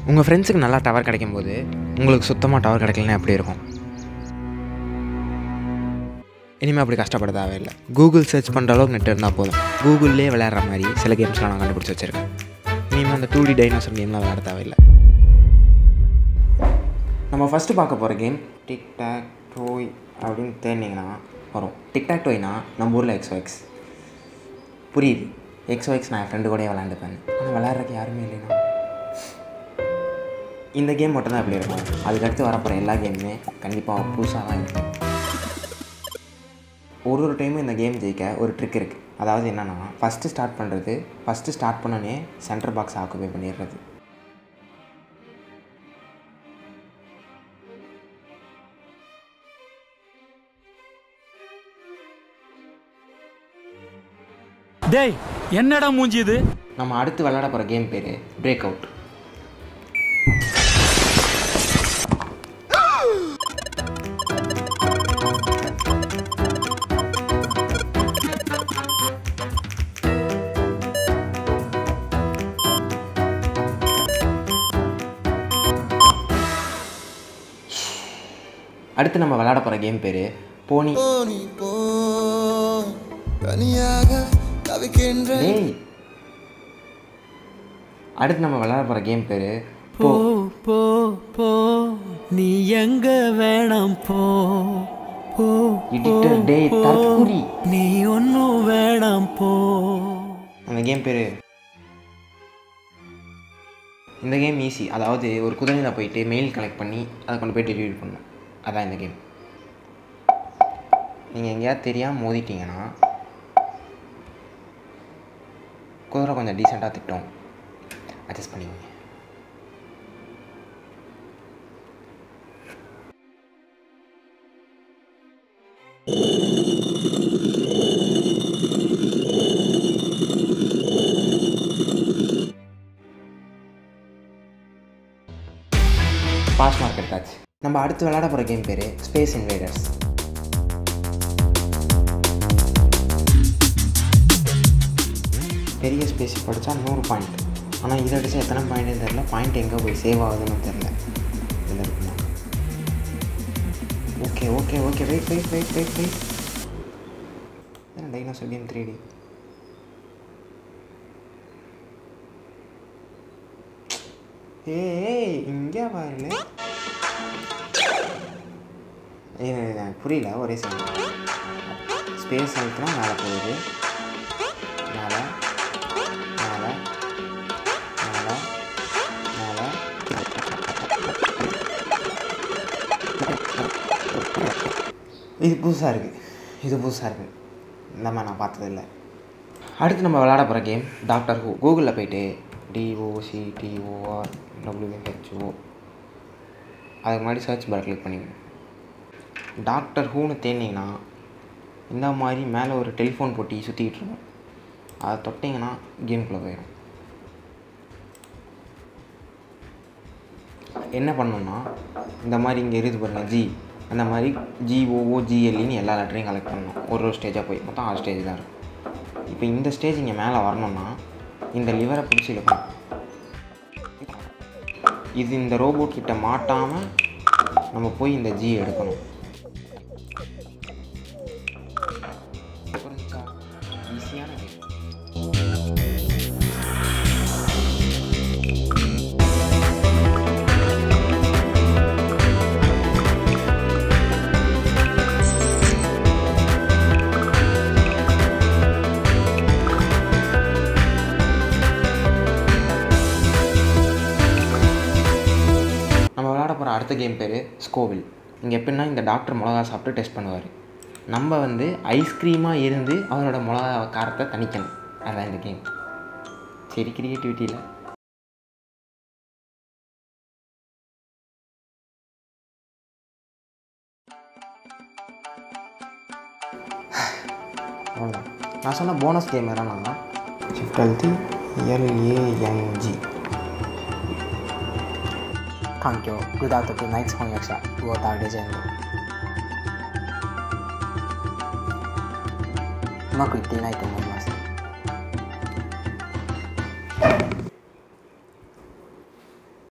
உங்கள் ஃப்ரெண்ட்ஸுக்கு நல்லா டவர் கிடைக்கும்போது உங்களுக்கு சுத்தமாக டவர் கிடைக்கலன்னா எப்படி இருக்கும்? இனிமேல் அப்படி கஷ்டப்பட தேவையில்லை. கூகுள் சர்ச் பண்ணுற அளவுக்கு நெட் இருந்தால் போதும். கூகுள்லேயே விளையாடுற மாதிரி சில கேம்ஸ்லாம் நான் கண்டுபிடிச்சி வச்சுருக்கேன். இனிமேல் அந்த 2D டைனோசர் கேம்லாம் விளையாட தேவையில்லை. நம்ம ஃபஸ்ட்டு பார்க்க போகிற கேம் டிக் டாக் டோய் அப்படின்னு தேடினீங்கன்னா வரும். டிக் டாக் டோய்னா நம்ம ஊரில் எக்ஸ் புரியுது. எக்ஸ் நான் என் ஃப்ரெண்டு கூடயே விளையாண்டுப்பேன். ஆனால் விளையாடுறதுக்கு யாருமே இல்லைன்னா இந்த கேம் மட்டும்தான் எப்படி இருக்கும். அதுக்கடுத்து வரப்போகிற எல்லா கேமுமே கண்டிப்பாக புதுசாக தான் இருக்கும். ஒரு டைமும் இந்த கேம் ஜெயிக்க ஒரு ட்ரிக் இருக்குது. அதாவது என்னென்னா, ஃபஸ்ட்டு ஸ்டார்ட் பண்ணோன்னே சென்டர் பாக்ஸ் ஆக்குபை பண்ணிடுறது. டேய், என்னடா மூஞ்சி இது? நம்ம அடுத்து விளையாட போகிற கேம் பேர் பிரேக் அவுட். அடுத்து நம்ம விளையாட போகிற கேம் பேர் போனி. அடுத்து நம்ம விளையாட போகிற கேம் பேர் போ போ போ நீ எங்க வேணாம் போ போ எடிட்டர் டே தற்குறி. நீ ஒன்றும் வேணாம் போ. அந்த கேம் பேர், இந்த கேம் ஈஸி. அதாவது ஒரு குதிரையில் போயிட்டு மெயில் கலெக்ட் பண்ணி அதை கொண்டு போய் டெலிவரி பண்ணணும். அதான் இந்த கேம். நீங்கள் எங்கேயாவது தெரியாமல் மோதிட்டிங்கன்னா குதிரை கொஞ்சம் டீசெண்டாக திட்டம், அட்ஜஸ்ட் பண்ணிக்கோங்க. பாஸ் மார்க் எடுத்தாச்சு. நம்ம அடுத்து விளையாட போகிற கேம் பேர் ஸ்பேஸ் இன்வேடர்ஸ். பெரிய ஸ்பேஸ் படித்தா 100 பாயிண்ட். ஆனால் இதை அடித்தா எத்தனை பாயிண்ட்னு தெரில. பாயிண்ட் எங்கே போய் சேவ் ஆகுதுன்னு தெரில. இதில் இருக்குமா? Okay wait. Dinosaur game 3D. ஏய் இங்கே பாருங்க. புரியல. ஒரே செகண்ட். ஸ்பேஸ் அழுத்தினா மேலே போகுது. மேலே இது புதுசாக இருக்குது. இல்லாமல் நான் பார்த்ததில்லை. அடுத்து நம்ம விளையாட போகிற கேம் டாக்டர் ஹூ. கூகுளில் போய்ட்டு DOCTORWHO அதுக்கு முன்னாடி சர்ச் பார் கிளிக் பண்ணிங்க. டாக்டர் ஹூன்னு தேடினீங்கன்னா இந்த மாதிரி மேலே ஒரு டெலிஃபோன் போட்டி சுற்றிக்கிட்டு இருக்கும். அதை தொட்டிங்கன்னா கேமுக்குள்ளே போயிடும். என்ன பண்ணணுன்னா, இந்த மாதிரி இங்கே இருக்குது பாருங்கள் ஜி, அந்த மாதிரி GOOGLன்னு எல்லா லெட்டரையும் கலெக்ட் பண்ணணும். ஒரு ஸ்டேஜாக போய் மொத்தம் 6 ஸ்டேஜ் தான் இருக்கும். இப்போ இந்த ஸ்டேஜ் இங்கே மேலே வரணும்னா இந்த லிவரை பிடிச்சி இழுக்கணும். இது இந்த ரோபோட் கிட்ட மாட்டாமல் நம்ம போய் இந்த ஜி எடுக்கணும். ஈஸியான கேம். அடுத்த கேம் பேர் ஸ்கோவில். இங்கே எப்படின்னா, இந்த டாக்டர் மிளகா சாப்பிட்டு டெஸ்ட் பண்ணுவார். நம்ம ஐஸ்கிரீமாக இருந்து அவரோட மிளகா காரத்தை தணிக்கணும். அதுதான் இந்த கேம். சரி, கிரியேட்டிவிட்டியில் அவ்வளோதான். நான் சொன்ன போனஸ் கேம் என்னன்னா ஷிஃப்ட் அழுத்தி LANG. 環境具体的ナイツ翻訳者ウォーターレジェンド。うまくいっていないと思います。